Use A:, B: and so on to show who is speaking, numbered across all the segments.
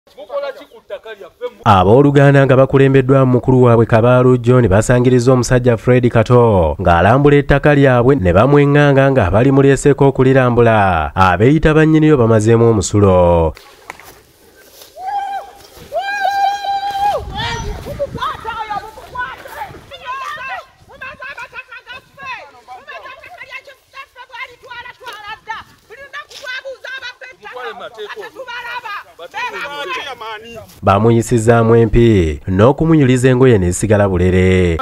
A: Abooluganda nga bakulembeddwa mukulu waabwe Kabaalu John basangiriza omusajja Fred Kato ng'alambula ettaka lyabwe ne bamwenganga nga bali muleeseko okulirambula abeeyita bannyiniyo bamazeemu omusulo. Bamuyisizaamu empi n'okumunyuliza engoye n'esigala bulere.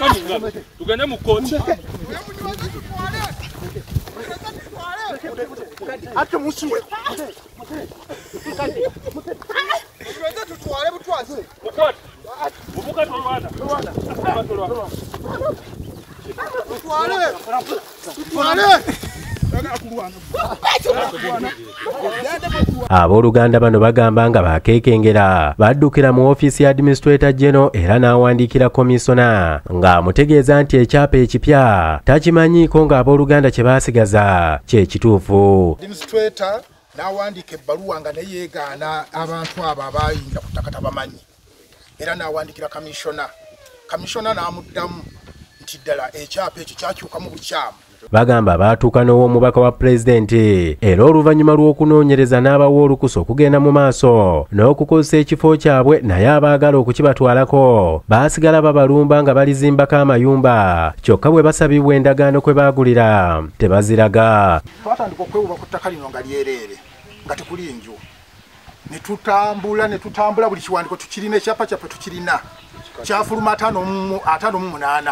A: Abooluganda bano bagamba nga bakeekengera baddukira mu ofiisi ya Administrator General era n'awandiikira komisona ng'amutegeeza nti ekyapa ekipya takimanyiiko ng'abooluganda kye baasigaza kye kituufu.
B: Administrator n'awandiika ebbaluwa nga naye yeegaana abantu abo abayingira ku ttaka tabamanyi era n'awandiikira kamisona n'amuddamu nti ddala ekyapa ekyo kyakyukamu bukyamu.
A: Bagamba baatuuka n'ow'omubaka wa pulezidenti era oluvannyuma lw'okunoonyereza n'abawa olukusa okugenda mu maaso n'okukozesa ekifo kyabwe naye abaagala okukibatwalako baasigala babalumba nga balizimbako amayumba kyokka bwe basabibwa endagaano kwe baagulira tebaziraga.
B: Twatandika okwewuba ku ttaka lino nga lyereere nga tekuli nju ne tutambula buli kiwandiiko tukirina ekyapa kyaffe tukirina kyafuluma 58.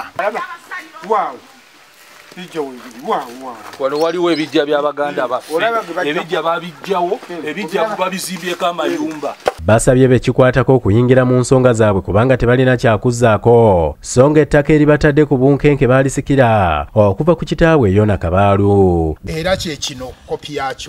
C: Wano waliwo ebijja by'Abaganda baffe ebijja babijjawo ebijja babizimbyeko amayumba.
A: Basabye bekikwatako okuyingira mu nsonga zaabwe kubanga tebalina kyakuzzaako so nga ettaka eribatadde ku bunkenke baalisikira okuva ku kitaabwe Yona Kabaalu.
B: Era kye kino kopi yaakyo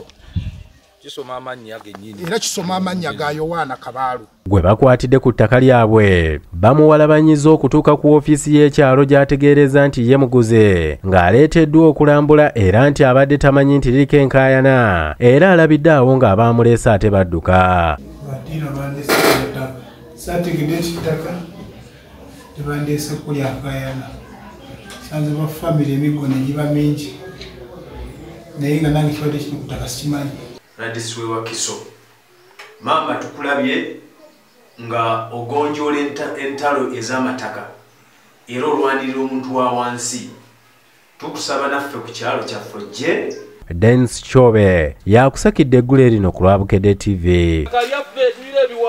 B: era kisoma amannya ga Yowaana Kabaalu
A: gwe bakwatidde ku ttaka lyabwe bamuwalabanyiza okutuuka ku ofiisi y'ekyalo gy'ategeereza nti ye muguze ng'aleeteddwa okulambula era nti abadde tamanyi nti liriko enkaayana era alabidde awo ng'abaamuleese ate badduka.
D: Sanze ba family emigo ne giba mingi naye nga nange kiwadde kino ku ttaka sikimanyi.
E: Radiswe wa Kiso mama tukulabye nga ogonjola entalo ez'amataka era olwanirira omuntu wa wansi tukusaba naffe ku kyalo kyaffe gye.
A: Dance Chobe yakusakidde eggulu erino ku Lwabukedde TV.